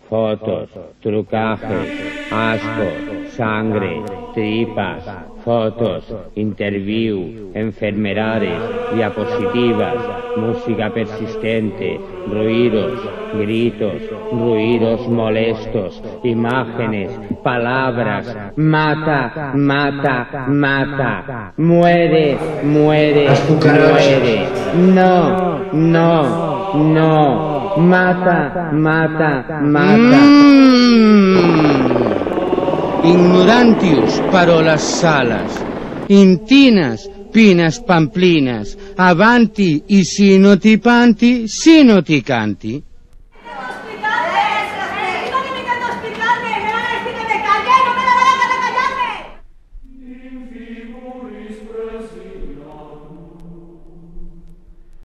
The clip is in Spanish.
fotos, trucajes, asco, sangre, tripas, fotos, interview, enfermedades, diapositivas, música persistente, ruidos, gritos, ruidos molestos, imágenes, palabras, mata, mata, mata, muere, muere, muere, no, no, no, mata, mata, mata. Ignorantius parolas salas, intinas pinas pamplinas, avanti i sinotipanti, sinoticanti.